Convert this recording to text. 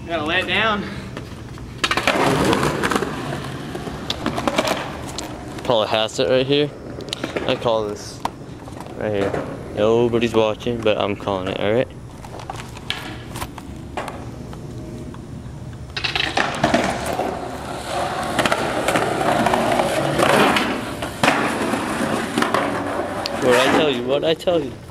Gotta lay it down. Call it Hassett right here. I call this right here. Nobody's watching, but I'm calling it, alright? What'd I tell you? What'd I tell you?